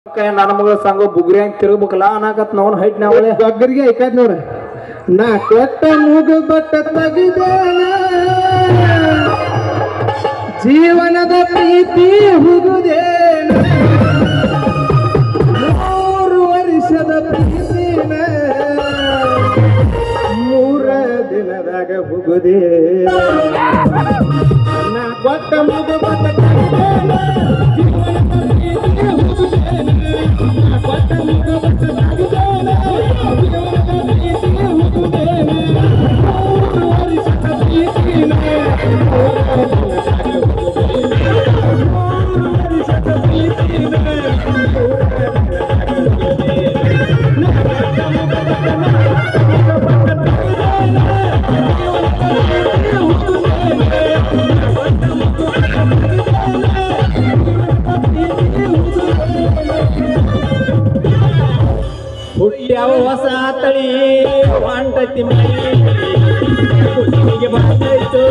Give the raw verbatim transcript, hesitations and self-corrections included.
ನನ್ನ ಮಗಳ ಸಂಘ ಬುಗ್ರಿ ಹಂಗ ತಿರುಗಬೇಕಲ್ಲ ಅನ್ನಾಕತ್ ನೋನ್ ಹೈಟ್ ನಾವಳೆ ಬಗ್ಗರಿಗೆ ಐಕಾಯ್ತು ನೋಡ್ರಿ ನಾ ಕೊಟ್ಟ ಮೂಗು ಬಟ್ಟ ತೆಗಿದೇನ ಜೀವನದ ಪ್ರೀತಿ ಹುಗುದೇನ ಮೂರು ವರ್ಷದ ಪ್ರೀತಿನ ಮೂರ ದಿನದಾಗ ಹುಗುದೇ ನಾ ಕೊಟ್ಟ ಮೂಗು ಬಟ್ಟ ತೆಗಿದೇನ ಹುಟ್ಟ್ಯಾವ ಹೊಸ ತಳಿ ಹೊಂಟತಿ ಮೈಗೆ ಬಂದಾಯ್ತು